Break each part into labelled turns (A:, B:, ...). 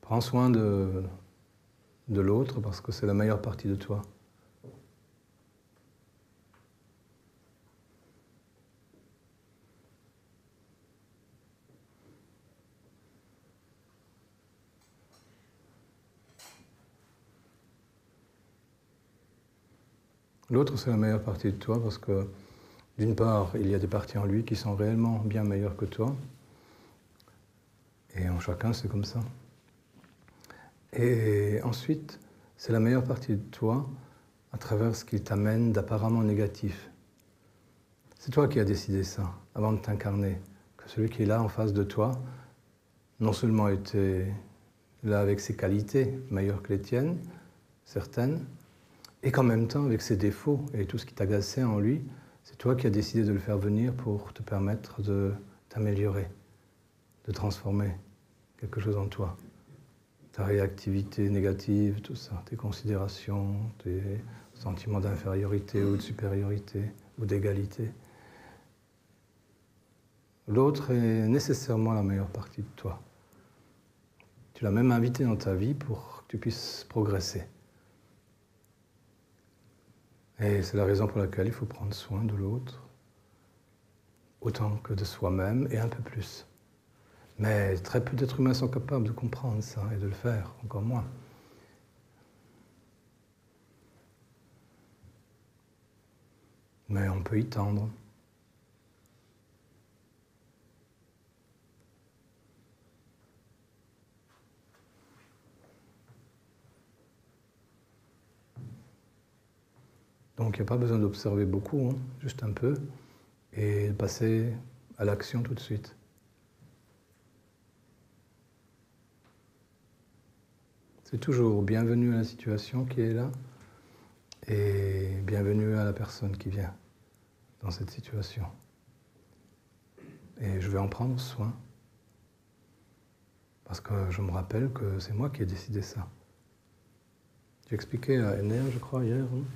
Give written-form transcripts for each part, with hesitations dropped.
A: Prends soin de l'autre parce que c'est la meilleure partie de toi. L'autre, c'est la meilleure partie de toi parce que, d'une part, il y a des parties en lui qui sont réellement bien meilleures que toi. Et en chacun, c'est comme ça. Et ensuite, c'est la meilleure partie de toi à travers ce qui t'amène d'apparemment négatif. C'est toi qui as décidé ça, avant de t'incarner. Que celui qui est là en face de toi, non seulement était là avec ses qualités meilleures que les tiennes, certaines, et qu'en même temps, avec ses défauts et tout ce qui t'agaçait en lui, c'est toi qui as décidé de le faire venir pour te permettre de t'améliorer, de transformer quelque chose en toi. Ta réactivité négative, tout ça, tes considérations, tes sentiments d'infériorité ou de supériorité ou d'égalité. L'autre est nécessairement la meilleure partie de toi. Tu l'as même invité dans ta vie pour que tu puisses progresser. Et c'est la raison pour laquelle il faut prendre soin de l'autre, autant que de soi-même et un peu plus. Mais très peu d'êtres humains sont capables de comprendre ça et de le faire, encore moins. Mais on peut y tendre. Donc il n'y a pas besoin d'observer beaucoup, hein, juste un peu, et de passer à l'action tout de suite. C'est toujours bienvenue à la situation qui est là, et bienvenue à la personne qui vient dans cette situation. Et je vais en prendre soin, parce que je me rappelle que c'est moi qui ai décidé ça. J'ai expliqué à Ener, je crois, hier, hein,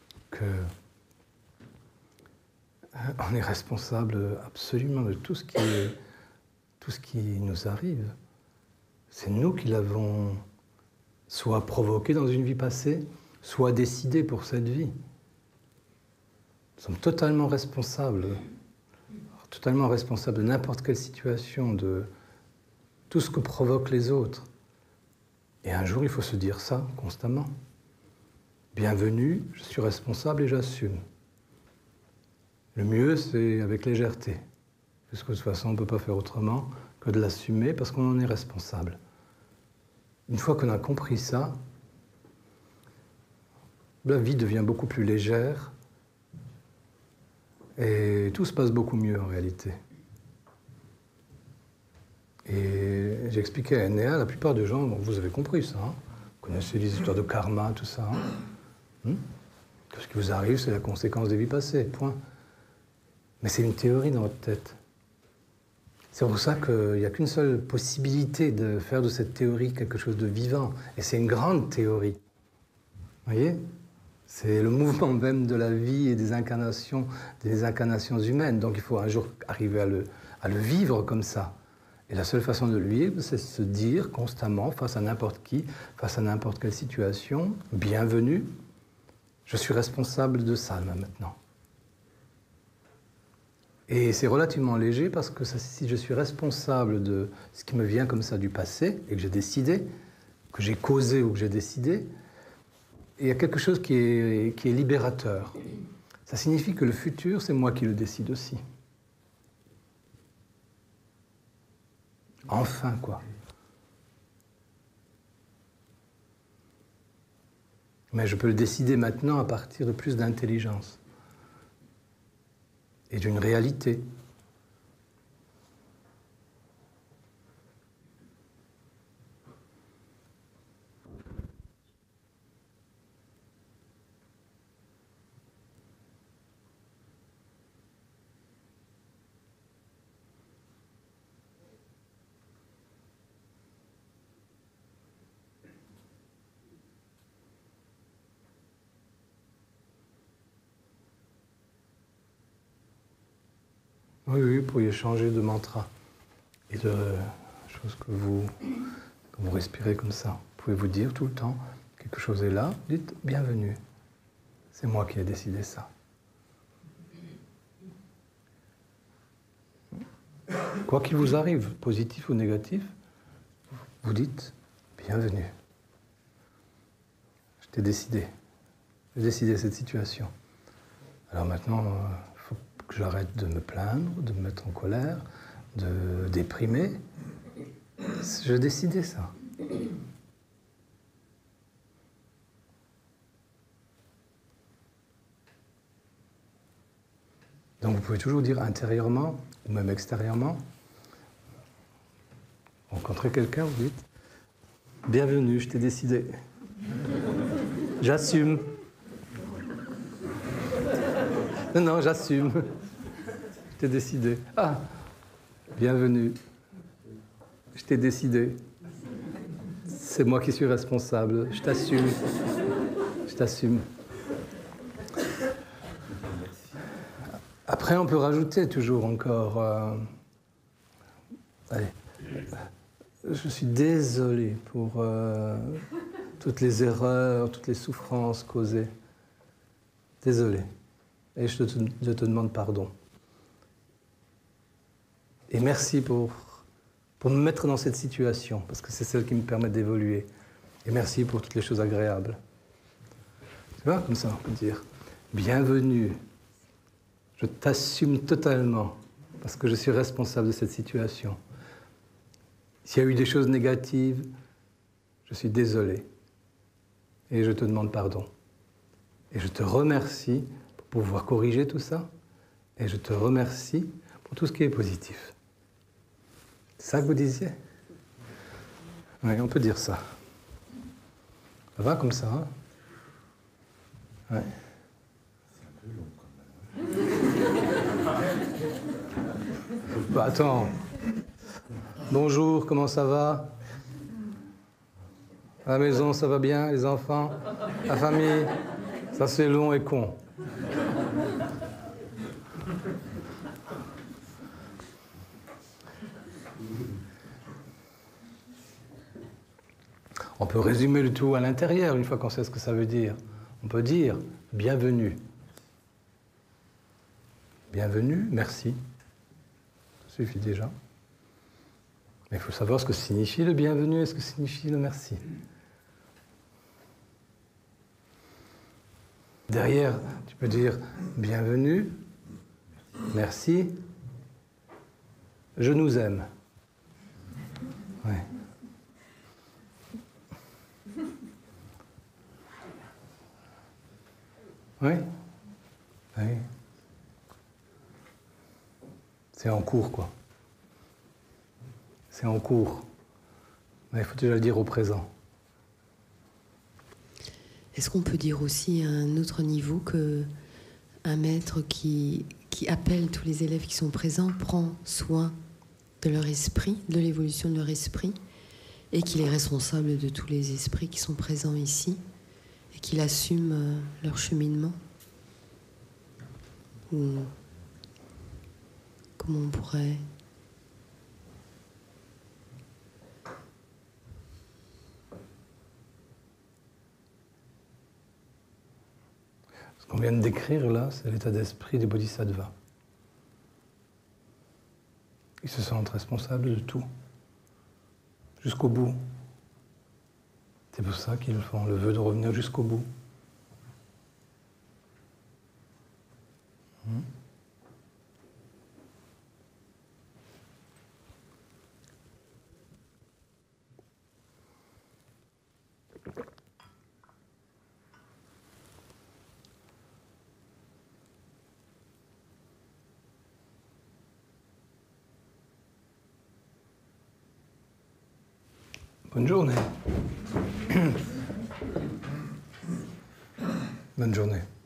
A: qu'on est responsable absolument de tout ce qui nous arrive. C'est nous qui l'avons soit provoqué dans une vie passée, soit décidé pour cette vie. Nous sommes totalement responsables de n'importe quelle situation, de tout ce que provoquent les autres. Et un jour, il faut se dire ça constamment. Bienvenue, je suis responsable et j'assume. Le mieux, c'est avec légèreté. Parce que de toute façon, on ne peut pas faire autrement que de l'assumer parce qu'on en est responsable. Une fois qu'on a compris ça, la vie devient beaucoup plus légère et tout se passe beaucoup mieux en réalité. Et j'expliquais à Enéa, la plupart des gens, bon, vous avez compris ça, hein, vous connaissez les histoires de karma, tout ça. Tout ce qui vous arrive, c'est la conséquence des vies passées, point. Mais c'est une théorie dans votre tête. C'est pour ça qu'il n'y a qu'une seule possibilité de faire de cette théorie quelque chose de vivant. Et c'est une grande théorie. Vous voyez ? C'est le mouvement même de la vie et des incarnations humaines. Donc il faut un jour arriver à le vivre comme ça. Et la seule façon de le vivre, c'est de se dire constamment, face à n'importe qui, face à n'importe quelle situation, bienvenue, je suis responsable de ça là, maintenant. Et c'est relativement léger parce que si je suis responsable de ce qui me vient comme ça du passé et que j'ai décidé, que j'ai causé ou que j'ai décidé, il y a quelque chose qui est libérateur. Ça signifie que le futur, c'est moi qui le décide aussi. Enfin, quoi. Mais je peux le décider maintenant à partir de plus d'intelligence et d'une réalité. Oui, vous pourriez changer de mantra et de choses que vous Vous respirez comme ça. Vous pouvez vous dire tout le temps, quelque chose est là, dites bienvenue. C'est moi qui ai décidé ça. Quoi qu'il vous arrive, positif ou négatif, vous dites bienvenue. Je t'ai décidé. J'ai décidé cette situation. Alors maintenant, il faut que j'arrête de me plaindre, de me mettre en colère, de déprimer. J'ai décidé ça. Donc vous pouvez toujours dire intérieurement, ou même extérieurement, vous rencontrez quelqu'un, vous dites « Bienvenue, je t'ai décidé. J'assume. » Non, non, j'assume. Je t'ai décidé. Ah, bienvenue. Je t'ai décidé. C'est moi qui suis responsable. Je t'assume. Je t'assume. Après, on peut rajouter toujours encore... allez. Je suis désolé pour toutes les erreurs, toutes les souffrances causées. Désolé. Et je te demande pardon. Et merci pour me mettre dans cette situation, parce que c'est celle qui me permet d'évoluer. Et merci pour toutes les choses agréables. Tu vois, comme ça, on peut dire « Bienvenue, je t'assume totalement, parce que je suis responsable de cette situation. S'il y a eu des choses négatives, je suis désolé. Et je te demande pardon. Et je te remercie pour pouvoir corriger tout ça. Et je te remercie pour tout ce qui est positif. » C'est ça que vous disiez? Oui, on peut dire ça. Ça va comme ça, hein? Ouais. C'est un peu long quand même. Bah, attends. Bonjour, comment ça va? À la maison, ça va bien, les enfants? La famille? Ça, c'est long et con. On peut résumer le tout à l'intérieur, une fois qu'on sait ce que ça veut dire. On peut dire « bienvenue ». Bienvenue, merci. Ça suffit déjà. Mais il faut savoir ce que signifie le bienvenu et ce que signifie le merci. Derrière, tu peux dire « bienvenue »,« merci »,« je nous aime ». Ouais. Oui. Oui. C'est en cours, quoi. C'est en cours. Mais il faut déjà le dire au présent.
B: Est-ce qu'on peut dire aussi à un autre niveau qu'un maître qui appelle tous les élèves qui sont présents prend soin de leur esprit, de l'évolution de leur esprit, et qu'il est responsable de tous les esprits qui sont présents ici, et qu'il assume leur cheminement? Ou comment on pourrait...
A: Ce qu'on vient de décrire là, c'est l'état d'esprit des bodhisattvas. Ils se sentent responsables de tout, jusqu'au bout. C'est pour ça qu'ils font le vœu de revenir jusqu'au bout. Bonne journée. Bonne journée.